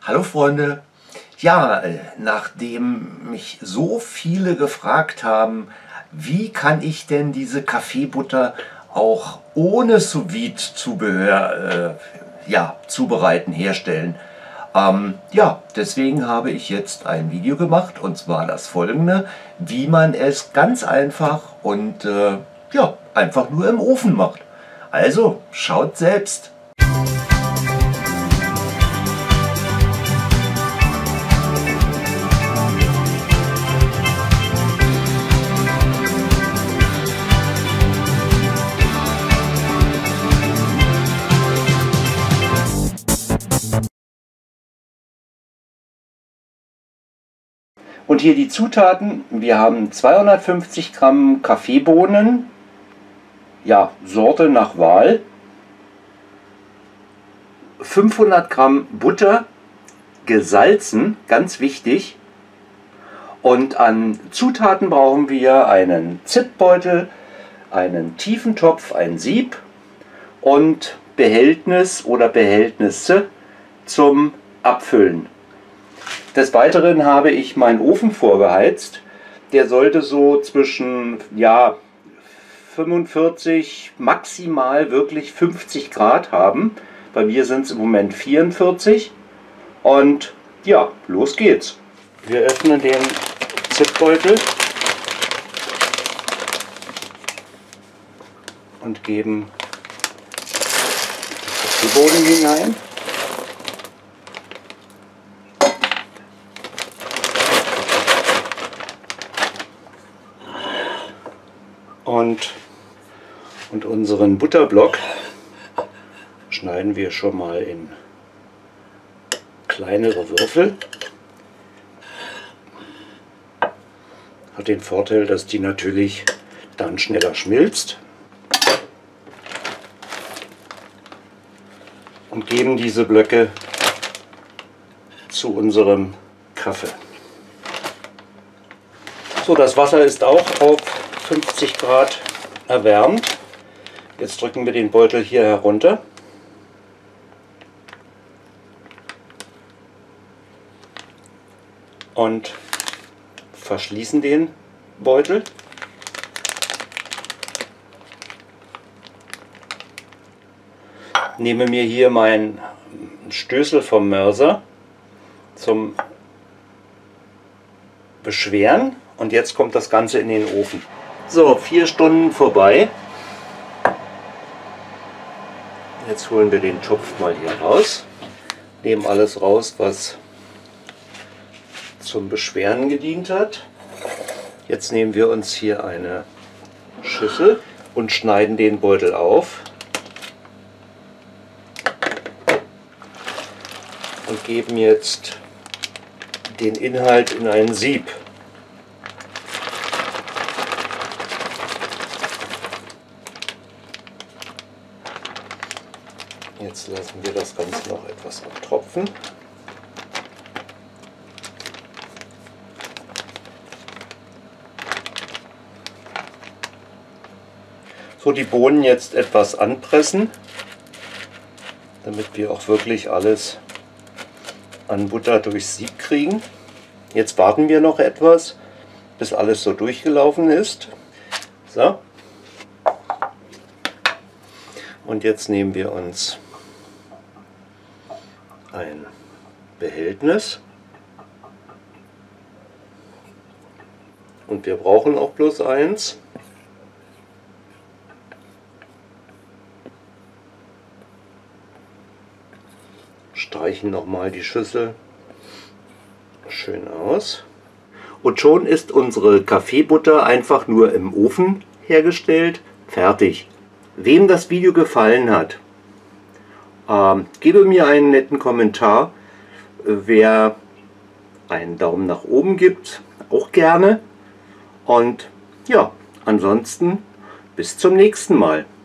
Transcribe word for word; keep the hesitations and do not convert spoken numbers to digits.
Hallo Freunde! Ja, äh, nachdem mich so viele gefragt haben, wie kann ich denn diese Kaffeebutter auch ohne Sous-Vide-Zubehör äh, ja, zubereiten, herstellen. Ähm, ja, deswegen habe ich jetzt ein Video gemacht, und zwar das folgende, wie man es ganz einfach und äh, ja, einfach nur im Ofen macht. Also, schaut selbst! Und hier die Zutaten: Wir haben zweihundertfünfzig Gramm Kaffeebohnen, ja, Sorte nach Wahl, fünfhundert Gramm Butter, gesalzen, ganz wichtig. Und an Zutaten brauchen wir einen Zipbeutel, einen Tiefentopf, ein Sieb und Behältnis oder Behältnisse zum Abfüllen. Des Weiteren habe ich meinen Ofen vorgeheizt. Der sollte so zwischen ja, fünfundvierzig, maximal wirklich fünfzig Grad haben. Bei mir sind es im Moment vierundvierzig. Und ja, los geht's. Wir öffnen den Zipbeutel und geben die Bohnen hinein. Und, und unseren Butterblock schneiden wir schon mal in kleinere Würfel. Hat den Vorteil, dass die natürlich dann schneller schmilzt. Und geben diese Blöcke zu unserem Kaffee. So, das Wasser ist auch auf fünfzig Grad erwärmt. Jetzt drücken wir den Beutel hier herunter. Und verschließen den Beutel. Nehme mir hier mein Stößel vom Mörser zum Beschweren und jetzt kommt das Ganze in den Ofen. So, vier Stunden vorbei. Jetzt holen wir den Topf mal hier raus. Nehmen alles raus, was zum Beschweren gedient hat. Jetzt nehmen wir uns hier eine Schüssel und schneiden den Beutel auf. Und geben jetzt den Inhalt in ein Sieb. Jetzt lassen wir das Ganze noch etwas abtropfen. So, die Bohnen jetzt etwas anpressen, damit wir auch wirklich alles an Butter durchs Sieb kriegen. Jetzt warten wir noch etwas, bis alles so durchgelaufen ist. So. Und jetzt nehmen wir uns ein Behältnis. Und wir brauchen auch bloß eins. Streichen nochmal die Schüssel schön aus. Und schon ist unsere Kaffeebutter einfach nur im Ofen hergestellt, fertig. Wem das Video gefallen hat, ähm, gebe mir einen netten Kommentar. Wer einen Daumen nach oben gibt, auch gerne. Und ja, ansonsten bis zum nächsten Mal.